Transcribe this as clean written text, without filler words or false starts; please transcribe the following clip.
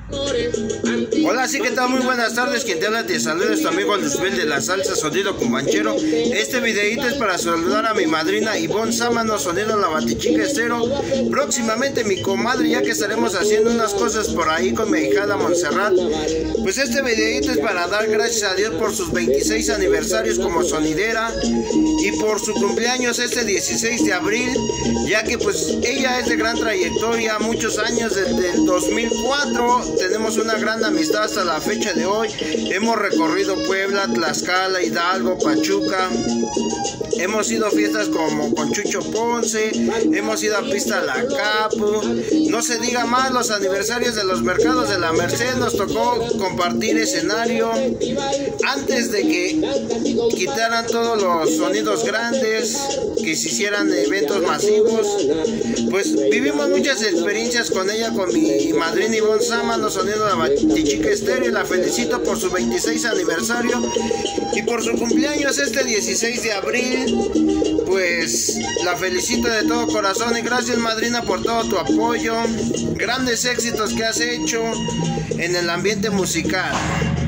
Hola, sí que tal, muy buenas tardes. Quien te habla te saluda, es tu amigo Luzbel de la Salsa Sonido Cumbanchero. Este videito es para saludar a mi madrina Ivonne Sámano, sonido La Batichica Estero. Próximamente mi comadre, ya que estaremos haciendo unas cosas por ahí con mi hijada Montserrat. Pues este videito es para dar gracias a Dios por sus 26 aniversarios como sonidera y por su cumpleaños este 16 de abril, ya que pues ella es de gran trayectoria, muchos años, desde el 2004, tenemos una gran amistad hasta la fecha de hoy. Hemos recorrido Puebla, Tlaxcala, Hidalgo, Pachuca. Hemos ido a fiestas como con Chucho Ponce, hemos ido a Pista La Capu, no se diga más, los aniversarios de los mercados de la Merced, nos tocó compartir escenario antes de que quitaran todos los sonidos grandes, que se hicieran eventos masivos. Pues vivimos muchas experiencias con ella, con mi madrina Ivonne Sámano, sonido de La Batichica Estero, y la felicito por su 26 aniversario y por su cumpleaños este 16 de abril. Pues la felicito de todo corazón y gracias, madrina, por todo tu apoyo, grandes éxitos que has hecho en el ambiente musical.